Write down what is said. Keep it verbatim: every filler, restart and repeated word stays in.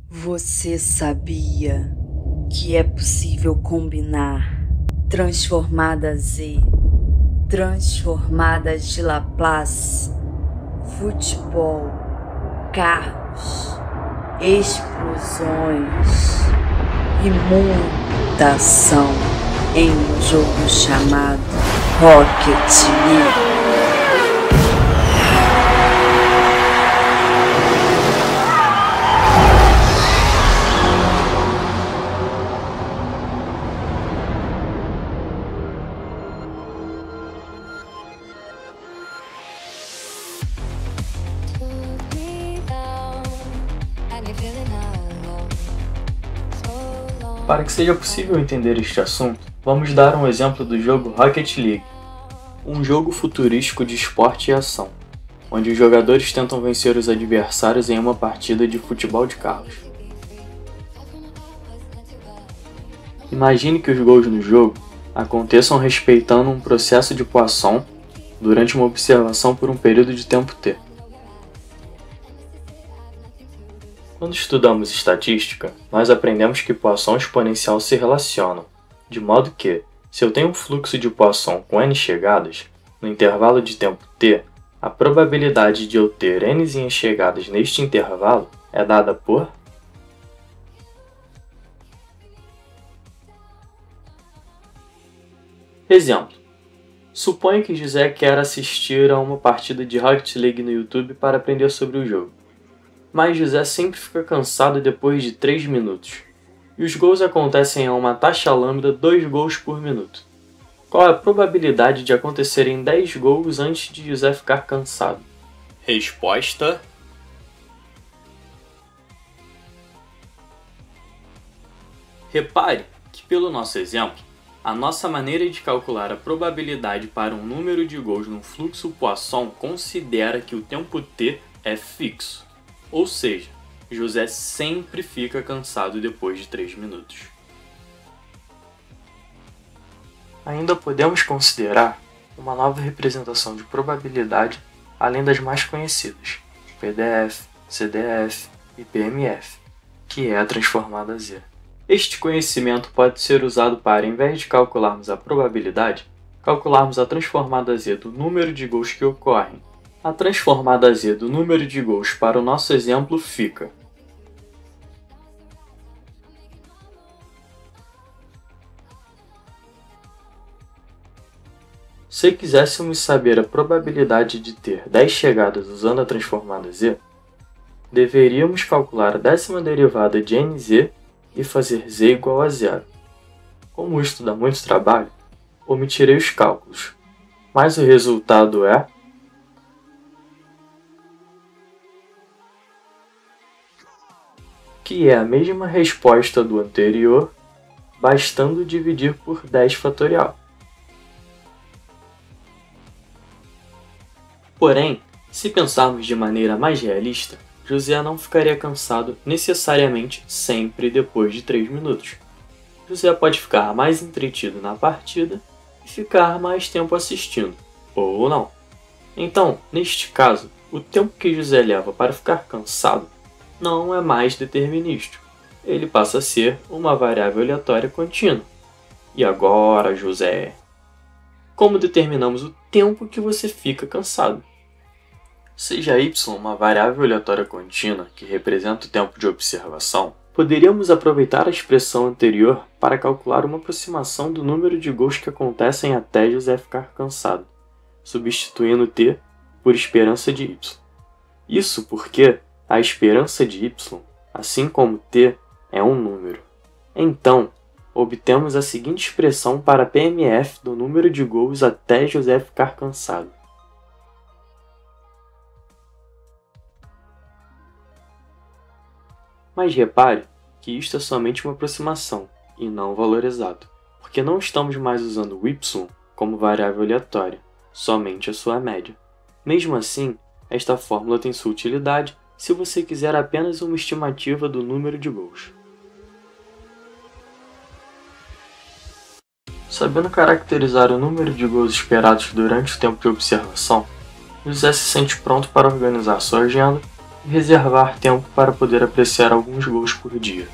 Você sabia que é possível combinar transformada Z, transformadas de Laplace, futebol, carros, explosões e muita ação em um jogo chamado Rocket League? Para que seja possível entender este assunto, vamos dar um exemplo do jogo Rocket League, um jogo futurístico de esporte e ação, onde os jogadores tentam vencer os adversários em uma partida de futebol de carros. Imagine que os gols no jogo aconteçam respeitando um processo de Poisson durante uma observação por um período de tempo T. Quando estudamos estatística, nós aprendemos que Poisson exponencial se relacionam, de modo que, se eu tenho um fluxo de Poisson com n chegadas, no intervalo de tempo t, a probabilidade de eu ter n chegadas neste intervalo é dada por Exemplo. Suponha que José quer assistir a uma partida de Rocket League no YouTube para aprender sobre o jogo. Mas José sempre fica cansado depois de três minutos, e os gols acontecem a uma taxa lambda dois gols por minuto. Qual é a probabilidade de acontecerem dez gols antes de José ficar cansado? Resposta: repare que, pelo nosso exemplo, a nossa maneira de calcular a probabilidade para um número de gols num fluxo Poisson considera que o tempo t é fixo. Ou seja, José sempre fica cansado depois de três minutos. Ainda podemos considerar uma nova representação de probabilidade além das mais conhecidas, P D F, C D F e P M F, que é a transformada Z. Este conhecimento pode ser usado para, em vez de calcularmos a probabilidade, calcularmos a transformada Z do número de gols que ocorrem. A transformada Z do número de gols para o nosso exemplo fica Se quiséssemos saber a probabilidade de ter dez chegadas usando a transformada Z, deveríamos calcular a décima derivada de nz e fazer z igual a zero. Como isto dá muito trabalho, omitirei os cálculos, mas o resultado é que é a mesma resposta do anterior, bastando dividir por dez fatorial. Porém, se pensarmos de maneira mais realista, José não ficaria cansado necessariamente sempre depois de três minutos. José pode ficar mais entretido na partida e ficar mais tempo assistindo, ou não. Então, neste caso, o tempo que José leva para ficar cansado não é mais determinístico. Ele passa a ser uma variável aleatória contínua. E agora, José? Como determinamos o tempo que você fica cansado? Seja y uma variável aleatória contínua que representa o tempo de observação, poderíamos aproveitar a expressão anterior para calcular uma aproximação do número de gols que acontecem até José ficar cansado, substituindo t por esperança de y. Isso porque a esperança de y, assim como t, é um número. Então, obtemos a seguinte expressão para P M F do número de gols até José ficar cansado. Mas repare que isto é somente uma aproximação e não um valor exato, porque não estamos mais usando o y como variável aleatória, somente a sua média. Mesmo assim, esta fórmula tem sua utilidade se você quiser apenas uma estimativa do número de gols. Sabendo caracterizar o número de gols esperados durante o tempo de observação, José se sente pronto para organizar sua agenda e reservar tempo para poder apreciar alguns gols por dia.